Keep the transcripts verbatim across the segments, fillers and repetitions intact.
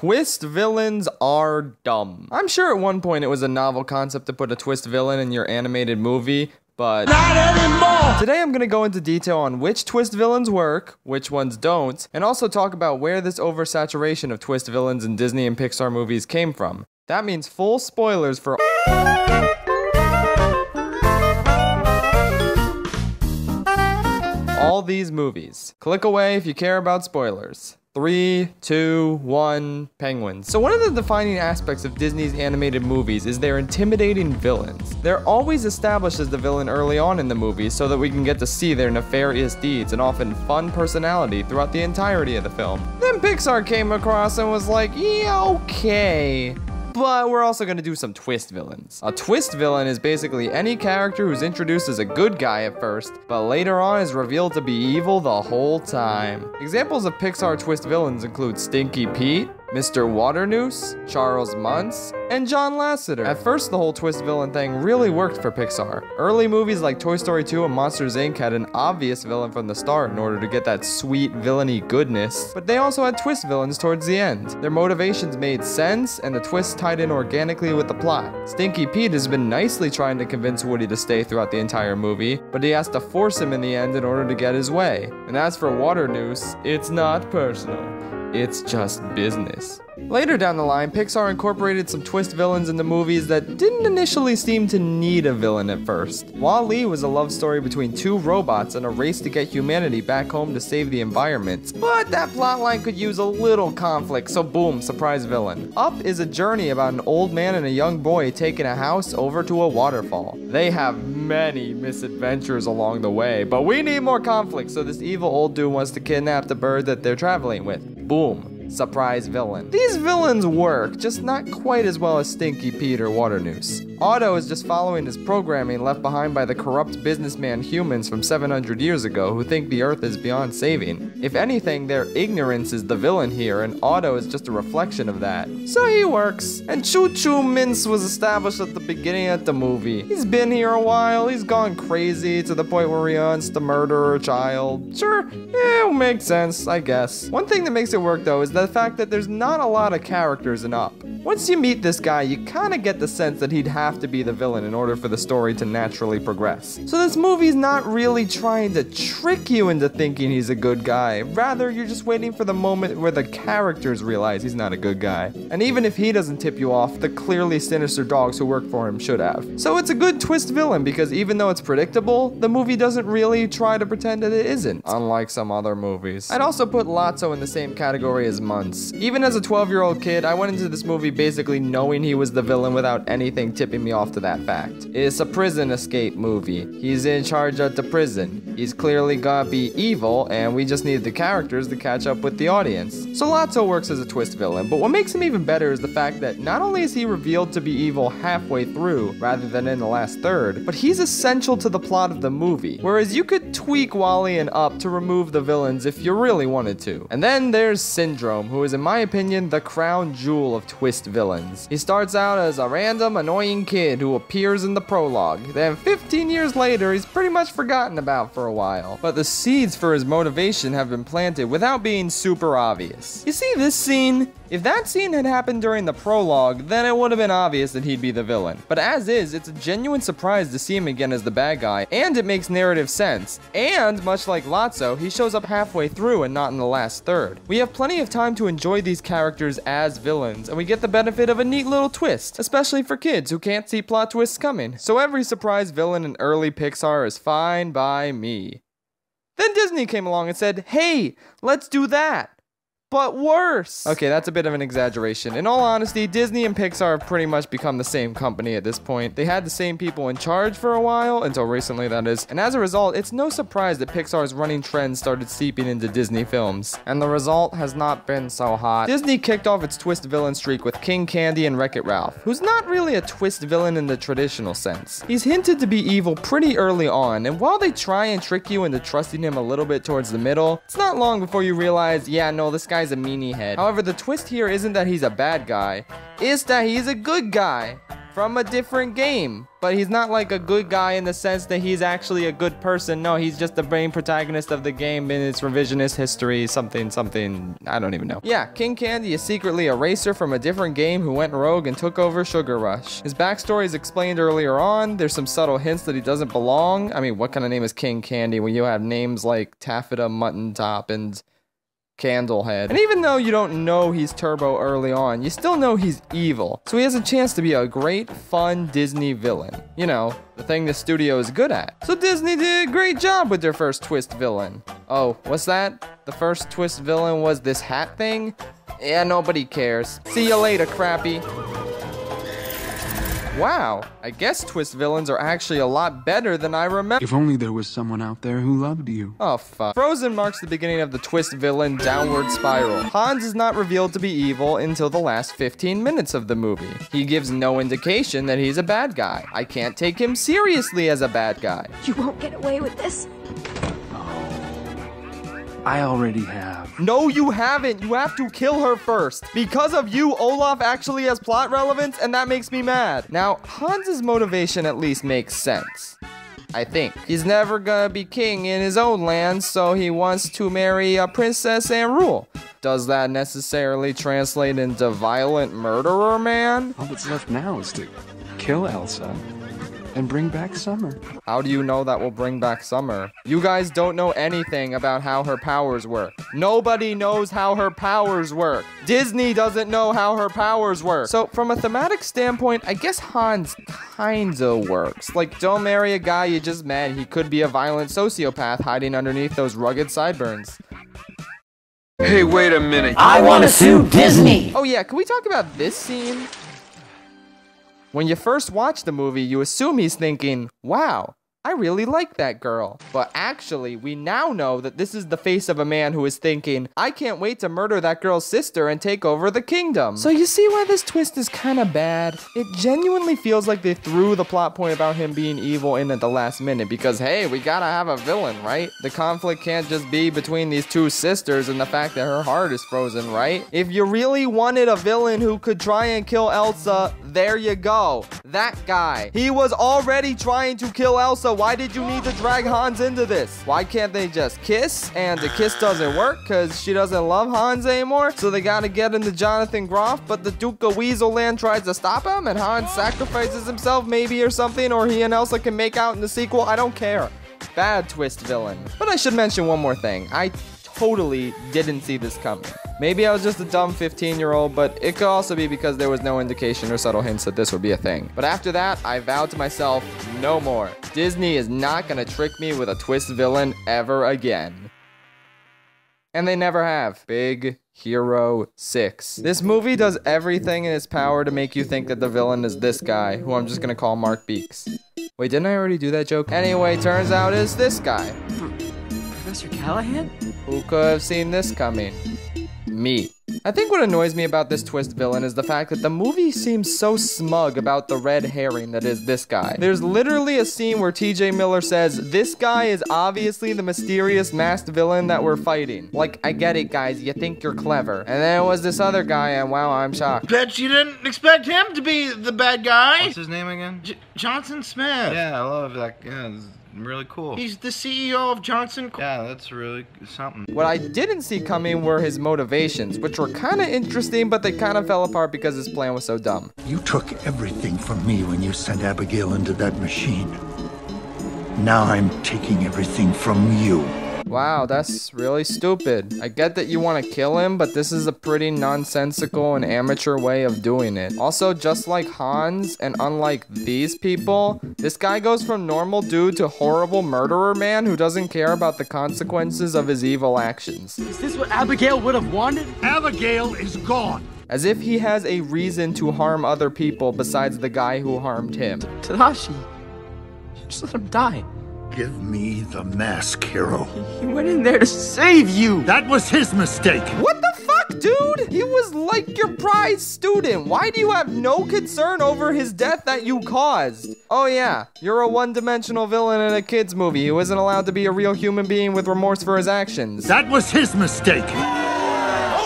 Twist villains are dumb. I'm sure at one point it was a novel concept to put a twist villain in your animated movie, but not anymore! Today I'm gonna go into detail on which twist villains work, which ones don't, and also talk about where this oversaturation of twist villains in Disney and Pixar movies came from. That means full spoilers for all these movies. Click away if you care about spoilers. Three, two, one, penguins. So one of the defining aspects of Disney's animated movies is their intimidating villains. They're always established as the villain early on in the movie so that we can get to see their nefarious deeds and often fun personality throughout the entirety of the film. Then Pixar came across and was like, yeah, okay. But we're also gonna do some twist villains. A twist villain is basically any character who's introduced as a good guy at first, but later on is revealed to be evil the whole time. Examples of Pixar twist villains include Stinky Pete, Mister Waternoose, Charles Muntz, and John Lasseter. At first, the whole twist villain thing really worked for Pixar. Early movies like Toy Story two and Monsters Incorporated had an obvious villain from the start in order to get that sweet villainy goodness, but they also had twist villains towards the end. Their motivations made sense, and the twists tied in organically with the plot. Stinky Pete has been nicely trying to convince Woody to stay throughout the entire movie, but he has to force him in the end in order to get his way. And as for Waternoose, it's not personal. It's just business. Later down the line, Pixar incorporated some twist villains into movies that didn't initially seem to need a villain at first. Wall-E was a love story between two robots and a race to get humanity back home to save the environment. But that plotline could use a little conflict, so boom, surprise villain. Up is a journey about an old man and a young boy taking a house over to a waterfall. They have many misadventures along the way, but we need more conflict, so this evil old dude wants to kidnap the bird that they're traveling with. Boom. Surprise villain. These villains work, just not quite as well as Stinky Pete or Waternoose. Otto is just following his programming left behind by the corrupt businessman humans from seven hundred years ago who think the Earth is beyond saving. If anything, their ignorance is the villain here, and Otto is just a reflection of that. So he works. And Choo Choo Mince was established at the beginning of the movie. He's been here a while, he's gone crazy to the point where he wants to murder a child. Sure, yeah, it makes sense, I guess. One thing that makes it work though is the fact that there's not a lot of characters in Up. Once you meet this guy, you kinda get the sense that he'd have to be the villain in order for the story to naturally progress. So this movie's not really trying to trick you into thinking he's a good guy. Rather, you're just waiting for the moment where the characters realize he's not a good guy. And even if he doesn't tip you off, the clearly sinister dogs who work for him should have. So it's a good twist villain because even though it's predictable, the movie doesn't really try to pretend that it isn't, unlike some other movies. I'd also put Lotso in the same category as Muntz. Even as a twelve-year-old kid, I went into this movie basically knowing he was the villain without anything tipping me off to that fact. It's a prison escape movie. He's in charge of the prison. He's clearly gonna be evil, and we just need the characters to catch up with the audience. So Lotso works as a twist villain, but what makes him even better is the fact that not only is he revealed to be evil halfway through, rather than in the last third, but he's essential to the plot of the movie. Whereas you could tweak Wall-E and Up to remove the villains if you really wanted to. And then there's Syndrome, who is in my opinion the crown jewel of twist villains. He starts out as a random annoying kid who appears in the prologue. Then fifteen years later, he's pretty much forgotten about for a while. But the seeds for his motivation have been planted without being super obvious. You see this scene? If that scene had happened during the prologue, then it would have been obvious that he'd be the villain. But as is, it's a genuine surprise to see him again as the bad guy, and it makes narrative sense. And, much like Lotso, he shows up halfway through and not in the last third. We have plenty of time to enjoy these characters as villains, and we get the benefit of a neat little twist, especially for kids who can't see plot twists coming. So every surprise villain in early Pixar is fine by me. Then Disney came along and said, hey, let's do that. But worse. Okay, that's a bit of an exaggeration. In all honesty, Disney and Pixar have pretty much become the same company at this point. They had the same people in charge for a while, until recently that is, and as a result, it's no surprise that Pixar's running trends started seeping into Disney films. And the result has not been so hot. Disney kicked off its twist villain streak with King Candy and Wreck-It Ralph, who's not really a twist villain in the traditional sense. He's hinted to be evil pretty early on, and while they try and trick you into trusting him a little bit towards the middle, it's not long before you realize, yeah, no, this guy's a meanie head. However, the twist here isn't that he's a bad guy, it's that he's a good guy. from a different game. But he's not like a good guy in the sense that he's actually a good person. No, he's just the main protagonist of the game in its revisionist history, something, something, I don't even know. Yeah, King Candy is secretly a racer from a different game who went rogue and took over Sugar Rush. His backstory is explained earlier on. There's some subtle hints that he doesn't belong. I mean, what kind of name is King Candy when you have names like Taffeta, Mutton Top, and Candlehead? And even though you don't know he's Turbo early on, you still know he's evil. So he has a chance to be a great, fun Disney villain. You know, the thing the studio is good at. So Disney did a great job with their first twist villain. Oh, what's that? The first twist villain was this hat thing? Yeah, nobody cares. See you later, crappy. Wow, I guess twist villains are actually a lot better than I remember. If only there was someone out there who loved you. Oh, fuck. Frozen marks the beginning of the twist villain downward spiral. Hans is not revealed to be evil until the last fifteen minutes of the movie. He gives no indication that he's a bad guy. I can't take him seriously as a bad guy. You won't get away with this. I already have. No, you haven't. You have to kill her first. Because of you, Olaf actually has plot relevance, and that makes me mad. Now, Hans's motivation at least makes sense. I think. He's never gonna be king in his own land, so he wants to marry a princess and rule. Does that necessarily translate into violent murderer, man? All that's left now is to kill Elsa and bring back Summer. How do you know that will bring back Summer? You guys don't know anything about how her powers work. Nobody knows how her powers work. Disney doesn't know how her powers work. So from a thematic standpoint, I guess Hans kinda works. Like, don't marry a guy you just met. He could be a violent sociopath hiding underneath those rugged sideburns. Hey, wait a minute. I want to sue Disney. Oh yeah, can we talk about this scene? When you first watch the movie, you assume he's thinking, wow, I really like that girl. But actually, we now know that this is the face of a man who is thinking, I can't wait to murder that girl's sister and take over the kingdom. So you see why this twist is kind of bad? It genuinely feels like they threw the plot point about him being evil in at the last minute because, hey, we gotta have a villain, right? The conflict can't just be between these two sisters and the fact that her heart is frozen, right? If you really wanted a villain who could try and kill Elsa, there you go. That guy. He was already trying to kill Elsa. Why did you need to drag Hans into this? Why can't they just kiss? And the kiss doesn't work because she doesn't love Hans anymore. So they gotta get into Jonathan Groff, but the Duke of Weaselland tries to stop him and Hans sacrifices himself maybe or something, or he and Elsa can make out in the sequel. I don't care. Bad twist villain. But I should mention one more thing. I totally didn't see this coming. Maybe I was just a dumb fifteen year old, but it could also be because there was no indication or subtle hints that this would be a thing. But after that, I vowed to myself, no more. Disney is not gonna trick me with a twist villain ever again. And they never have. Big Hero six. This movie does everything in its power to make you think that the villain is this guy, who I'm just gonna call Mark Beeks. Wait, didn't I already do that joke? Anyway, turns out it's this guy. Professor Callahan? Who could have seen this coming? Me. I think what annoys me about this twist villain is the fact that the movie seems so smug about the red herring that is this guy. There's literally a scene where T J Miller says, this guy is obviously the mysterious masked villain that we're fighting. Like, I get it, guys, you think you're clever. And then it was this other guy, and wow, I'm shocked. Bet you didn't expect him to be the bad guy. What's his name again? J Johnson Smith. Yeah, I love that. Yeah, it's really cool. He's the C E O of Johnson. Yeah, that's really something. What I didn't see coming were his motivations, which were kind of interesting, but they kind of fell apart because his plan was so dumb. You took everything from me when you sent Abigail into that machine. Now I'm taking everything from you. Wow, that's really stupid. I get that you want to kill him, but this is a pretty nonsensical and amateur way of doing it. Also, just like Hans, and unlike these people, this guy goes from normal dude to horrible murderer man who doesn't care about the consequences of his evil actions. Is this what Abigail would have wanted? Abigail is gone. As if he has a reason to harm other people besides the guy who harmed him. Tadashi, just let him die. Give me the mask, hero. He went in there to save you. That was his mistake. What the fuck, dude? He was like your prize student. Why do you have no concern over his death that you caused? Oh yeah, you're a one-dimensional villain in a kid's movie who isn't allowed to be a real human being with remorse for his actions. That was his mistake. Oh, boo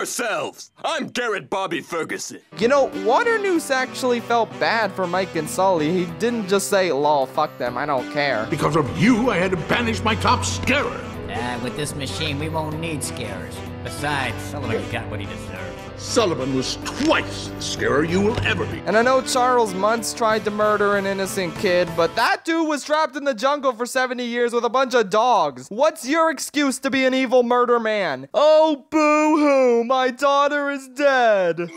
yourselves! I'm Garrett Bobby Ferguson. You know, Waternoose actually felt bad for Mike and Sully. He didn't just say, lol, fuck them, I don't care. Because of you, I had to banish my top scarer. Uh, with this machine, we won't need scarers. Besides, Sullivan got what he deserved. Sullivan was twice the scarer you will ever be. And I know Charles Muntz tried to murder an innocent kid, but that dude was trapped in the jungle for seventy years with a bunch of dogs. What's your excuse to be an evil murder man? Oh, boo-hoo, my daughter is dead.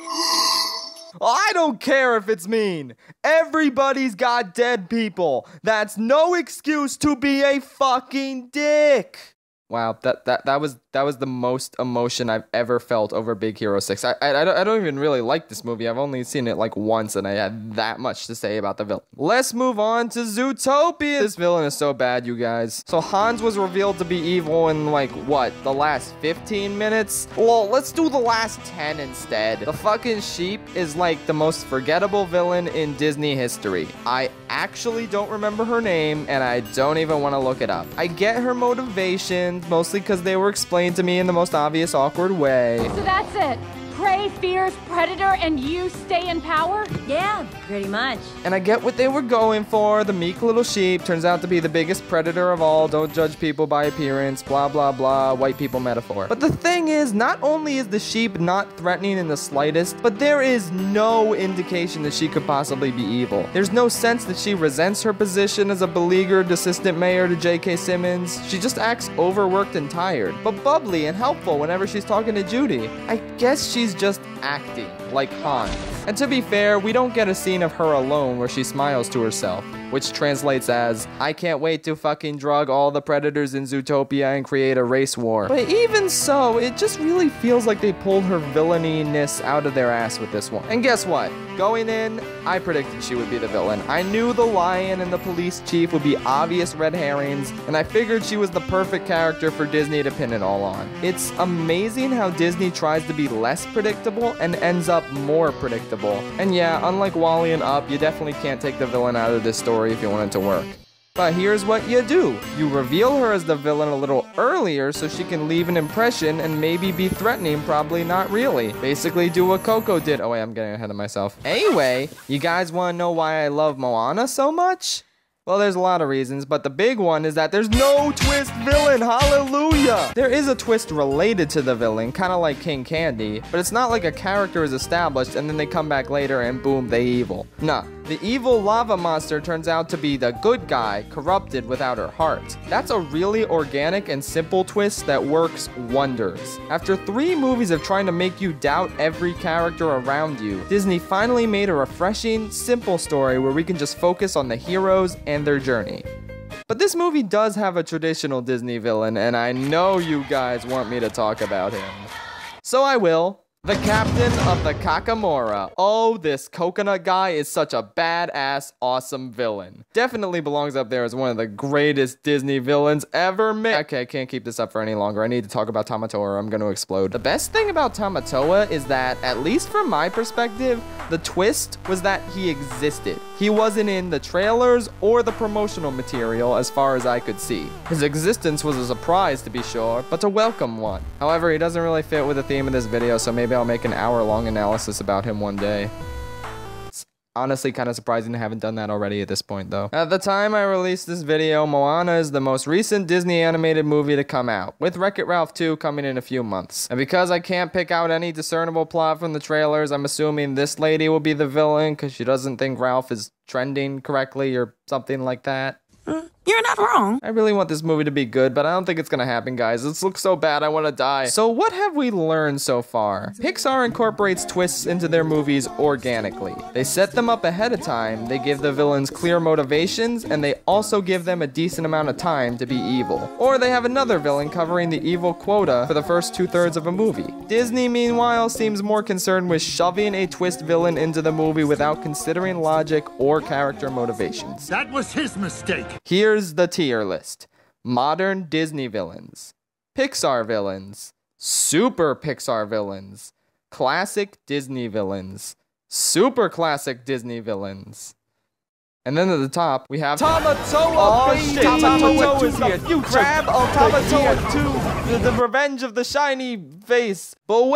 I don't care if it's mean. Everybody's got dead people. That's no excuse to be a fucking dick. Wow, that, that, that was that was the most emotion I've ever felt over Big Hero six. I, I, I, don't, I don't even really like this movie. I've only seen it like once, and I had that much to say about the villain. Let's move on to Zootopia. This villain is so bad, you guys. So Hans was revealed to be evil in like, what, the last fifteen minutes? Well, let's do the last ten instead. The fucking sheep is like the most forgettable villain in Disney history. I actually don't remember her name, and I don't even want to look it up. I get her motivations, mostly because they were explained to me in the most obvious, awkward way. So that's it. Prey fears predator and you stay in power? Yeah, pretty much. And I get what they were going for. The meek little sheep turns out to be the biggest predator of all. Don't judge people by appearance, blah, blah, blah, white people metaphor. But the thing is, not only is the sheep not threatening in the slightest, but there is no indication that she could possibly be evil. There's no sense that she resents her position as a beleaguered assistant mayor to J K Simmons. She just acts overworked and tired, but bubbly and helpful whenever she's talking to Judy. I guess she's just acting like Hans. And to be fair, we don't get a scene of her alone where she smiles to herself, which translates as, I can't wait to fucking drug all the predators in Zootopia and create a race war. But even so, it just really feels like they pulled her villainy-ness out of their ass with this one. And guess what? Going in, I predicted she would be the villain. I knew the lion and the police chief would be obvious red herrings, and I figured she was the perfect character for Disney to pin it all on. It's amazing how Disney tries to be less predictable and ends up more predictable. And yeah, unlike Wall-E and Up, you definitely can't take the villain out of this story if you want it to work. But here's what you do. You reveal her as the villain a little earlier so she can leave an impression and maybe be threatening, probably not really. Basically do what Coco did. Oh wait, I'm getting ahead of myself. Anyway, you guys want to know why I love Moana so much? Well, there's a lot of reasons, but the big one is that there's no twist villain. Hallelujah! There is a twist related to the villain, kind of like King Candy, but it's not like a character is established and then they come back later and boom, they evil. Nah, the evil lava monster turns out to be the good guy, corrupted without her heart. That's a really organic and simple twist that works wonders. After three movies of trying to make you doubt every character around you, Disney finally made a refreshing, simple story where we can just focus on the heroes and their journey. But this movie does have a traditional Disney villain, and I know you guys want me to talk about him. So I will. The captain of the Kakamora. Oh, this coconut guy is such a badass, awesome villain. Definitely belongs up there as one of the greatest Disney villains ever made. Okay, I can't keep this up for any longer. I need to talk about Tamatoa or I'm gonna explode. The best thing about Tamatoa is that, at least from my perspective, the twist was that he existed. He wasn't in the trailers or the promotional material as far as I could see. His existence was a surprise to be sure, but a welcome one. However, he doesn't really fit with the theme of this video, so maybe I'll make an hour-long analysis about him one day. It's honestly kind of surprising I haven't done that already at this point, though. At the time I released this video, Moana is the most recent Disney animated movie to come out, with Wreck-It Ralph two coming in a few months. And because I can't pick out any discernible plot from the trailers, I'm assuming this lady will be the villain because she doesn't think Ralph is trending correctly or something like that. You're not wrong. I really want this movie to be good, but I don't think it's gonna happen, guys. This looks so bad, I want to die. So what have we learned so far? Pixar incorporates twists into their movies organically. They set them up ahead of time, they give the villains clear motivations, and they also give them a decent amount of time to be evil. Or they have another villain covering the evil quota for the first two-thirds of a movie. Disney, meanwhile, seems more concerned with shoving a twist villain into the movie without considering logic or character motivations. That was his mistake. Here's the tier list. Modern Disney villains, Pixar villains, super Pixar villains, classic Disney villains, super classic Disney villains. And then at the top, we have Tamatoa! Oh shit, Tamatoa is here! You grab of Tamatoa two! The, the Revenge of the Shiny Face! But wait,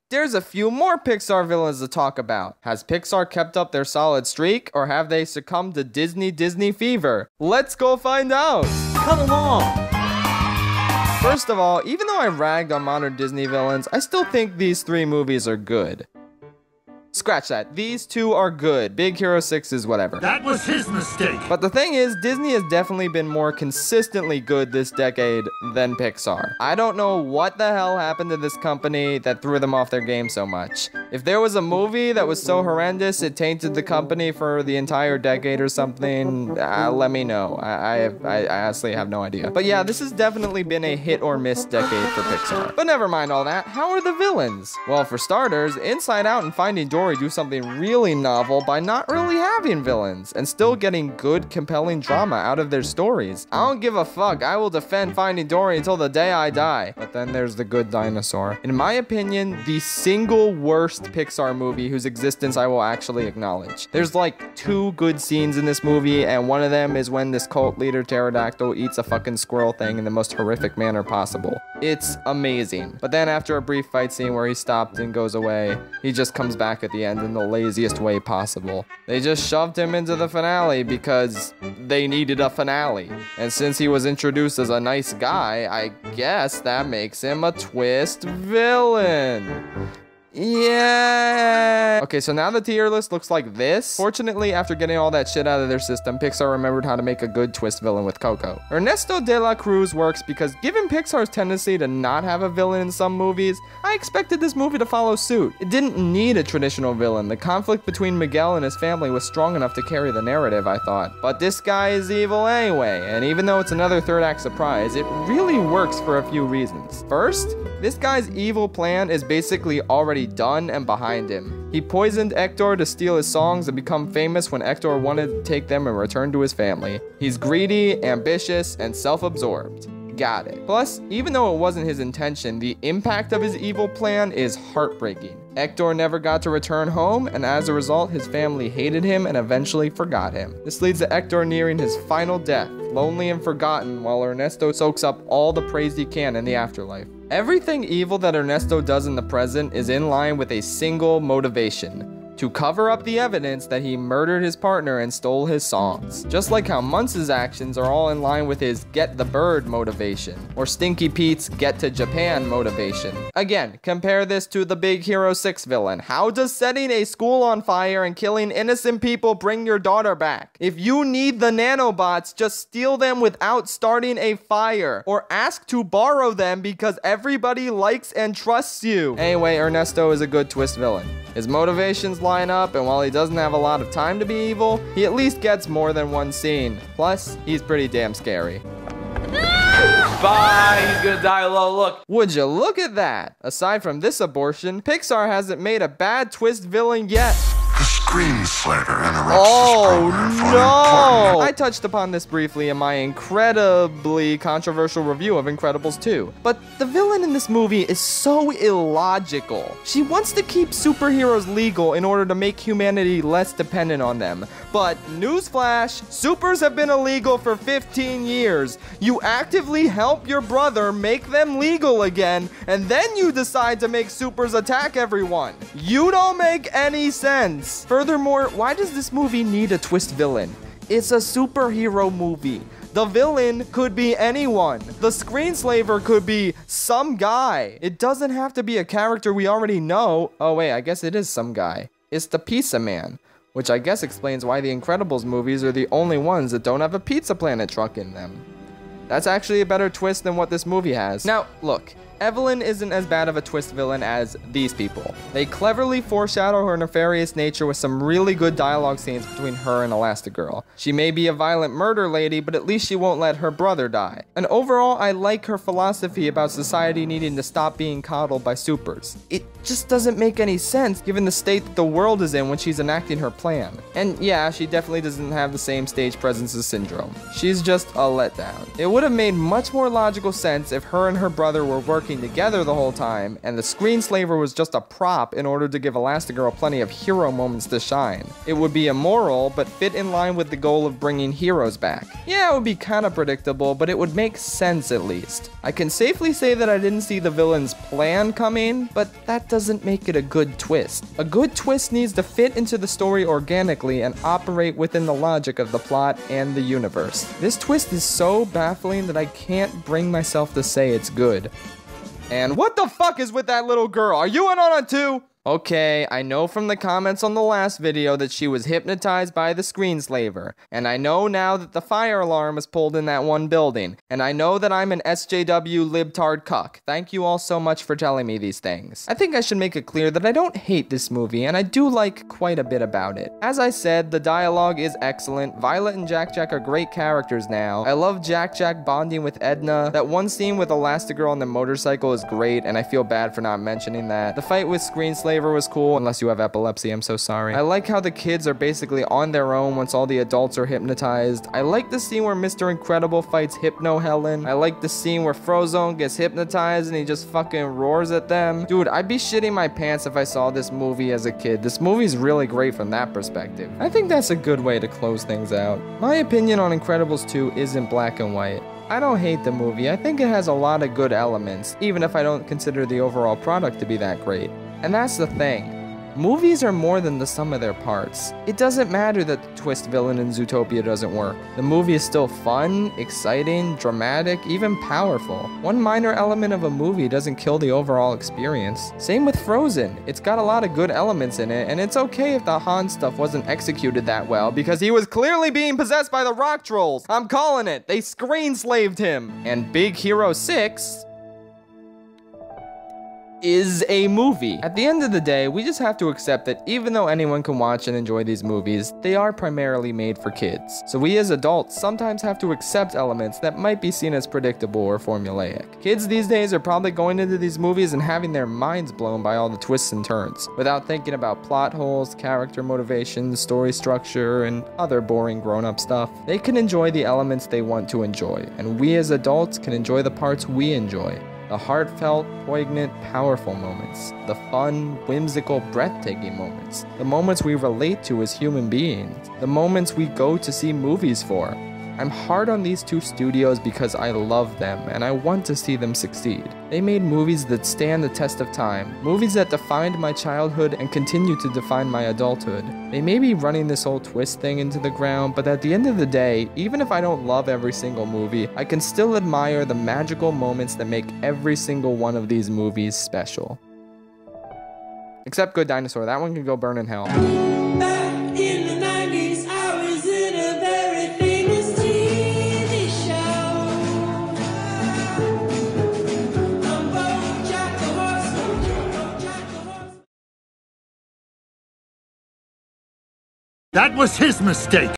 There's a few more Pixar villains to talk about. Has Pixar kept up their solid streak, or have they succumbed to Disney Disney fever? Let's go find out! Come along. First of all, even though I ragged on modern Disney villains, I still think these three movies are good. Scratch that. These two are good. Big Hero six is whatever. That was his mistake. But the thing is, Disney has definitely been more consistently good this decade than Pixar. I don't know what the hell happened to this company that threw them off their game so much. If there was a movie that was so horrendous it tainted the company for the entire decade or something, uh, let me know. I, I, I honestly have no idea. But yeah, this has definitely been a hit or miss decade for Pixar. But never mind all that. How are the villains? Well, for starters, Inside Out and Finding Dory do something really novel by not really having villains and still getting good, compelling drama out of their stories. I don't give a fuck. I will defend Finding Dory until the day I die. But then there's The Good Dinosaur. In my opinion, the single worst Pixar movie whose existence I will actually acknowledge. There's like two good scenes in this movie, and one of them is when this cult leader pterodactyl eats a fucking squirrel thing in the most horrific manner possible. It's amazing. But then after a brief fight scene where he stopped and goes away, he just comes back at the end in the laziest way possible. They just shoved him into the finale because they needed a finale. And since he was introduced as a nice guy, I guess that makes him a twist villain. Yeah. Okay, so now the tier list looks like this. Fortunately, after getting all that shit out of their system, Pixar remembered how to make a good twist villain with Coco. Ernesto de la Cruz works because given Pixar's tendency to not have a villain in some movies, I expected this movie to follow suit. It didn't need a traditional villain. The conflict between Miguel and his family was strong enough to carry the narrative, I thought. But this guy is evil anyway, and even though it's another third act surprise, it really works for a few reasons. First, this guy's evil plan is basically already done and behind him. He poisoned Hector to steal his songs and become famous when Hector wanted to take them and return to his family. He's greedy, ambitious, and self-absorbed. Got it. Plus, even though it wasn't his intention, the impact of his evil plan is heartbreaking. Hector never got to return home, and as a result, his family hated him and eventually forgot him. This leads to Hector nearing his final death, lonely and forgotten, while Ernesto soaks up all the praise he can in the afterlife. Everything evil that Ernesto does in the present is in line with a single motivation: to cover up the evidence that he murdered his partner and stole his songs. Just like how Muntz's actions are all in line with his get the bird motivation, or Stinky Pete's get to Japan motivation. Again, compare this to the Big Hero six villain. How does setting a school on fire and killing innocent people bring your daughter back? If you need the nanobots, just steal them without starting a fire, or ask to borrow them because everybody likes and trusts you. Anyway, Ernesto is a good twist villain. His motivations line up, and while he doesn't have a lot of time to be evil, he at least gets more than one scene. Plus, he's pretty damn scary. Bye, he's gonna die alone, look. Would you look at that? Aside from this abortion, Pixar hasn't made a bad twist villain yet. The screen slayer interrupts Oh this program no! for I touched upon this briefly in my incredibly controversial review of Incredibles two. But the villain in this movie is so illogical. She wants to keep superheroes legal in order to make humanity less dependent on them. But newsflash, supers have been illegal for fifteen years. You actively help your brother make them legal again, and then you decide to make supers attack everyone. You don't make any sense. Furthermore, why does this movie need a twist villain? It's a superhero movie. The villain could be anyone. The screenslaver could be some guy. It doesn't have to be a character we already know. Oh wait, I guess it is some guy. It's the Pizza Man, which I guess explains why the Incredibles movies are the only ones that don't have a Pizza Planet truck in them. That's actually a better twist than what this movie has. Now, look. Evelyn isn't as bad of a twist villain as these people. They cleverly foreshadow her nefarious nature with some really good dialogue scenes between her and Elastigirl. She may be a violent murder lady, but at least she won't let her brother die. And overall, I like her philosophy about society needing to stop being coddled by supers. It just doesn't make any sense given the state that the world is in when she's enacting her plan. And yeah, she definitely doesn't have the same stage presence as Syndrome. She's just a letdown. It would have made much more logical sense if her and her brother were working working together the whole time, and the screenslaver was just a prop in order to give Elastigirl plenty of hero moments to shine. It would be immoral, but fit in line with the goal of bringing heroes back. Yeah, it would be kinda predictable, but it would make sense at least. I can safely say that I didn't see the villain's plan coming, but that doesn't make it a good twist. A good twist needs to fit into the story organically and operate within the logic of the plot and the universe. This twist is so baffling that I can't bring myself to say it's good. And what the fuck is with that little girl? Are you in on it too? Okay, I know from the comments on the last video that she was hypnotized by the screenslaver, and I know now that the fire alarm was pulled in that one building, and I know that I'm an S J W libtard cuck. Thank you all so much for telling me these things. I think I should make it clear that I don't hate this movie, and I do like quite a bit about it. As I said, the dialogue is excellent. Violet and Jack Jack are great characters now. I love Jack Jack bonding with Edna. That one scene with Elastigirl on the motorcycle is great, and I feel bad for not mentioning that. The fight with Screenslaver was cool, unless you have epilepsy, I'm so sorry. I like how the kids are basically on their own once all the adults are hypnotized. I like the scene where Mister Incredible fights Hypno Helen. I like the scene where Frozone gets hypnotized and he just fucking roars at them. Dude, I'd be shitting my pants if I saw this movie as a kid. This movie's really great from that perspective. I think that's a good way to close things out. My opinion on Incredibles two isn't black and white. I don't hate the movie. I think it has a lot of good elements, even if I don't consider the overall product to be that great. And that's the thing. Movies are more than the sum of their parts. It doesn't matter that the twist villain in Zootopia doesn't work. The movie is still fun, exciting, dramatic, even powerful. One minor element of a movie doesn't kill the overall experience. Same with Frozen. It's got a lot of good elements in it, and it's okay if the Han stuff wasn't executed that well, because he was clearly being possessed by the rock trolls. I'm calling it. They screen-slaved him. And Big Hero six is a movie. At the end of the day, we just have to accept that even though anyone can watch and enjoy these movies, they are primarily made for kids. So we as adults sometimes have to accept elements that might be seen as predictable or formulaic. Kids these days are probably going into these movies and having their minds blown by all the twists and turns, without thinking about plot holes, character motivations, story structure, and other boring grown-up stuff. They can enjoy the elements they want to enjoy, and we as adults can enjoy the parts we enjoy. The heartfelt, poignant, powerful moments. The fun, whimsical, breathtaking moments. The moments we relate to as human beings. The moments we go to see movies for. I'm hard on these two studios because I love them and I want to see them succeed. They made movies that stand the test of time. Movies that defined my childhood and continue to define my adulthood. They may be running this whole twist thing into the ground, but at the end of the day, even if I don't love every single movie, I can still admire the magical moments that make every single one of these movies special. Except Good Dinosaur, that one can go burn in hell. Back in the nineties, I was in a very famous T V show. I'm Jack the Horse, Jack the Horse. That was his mistake.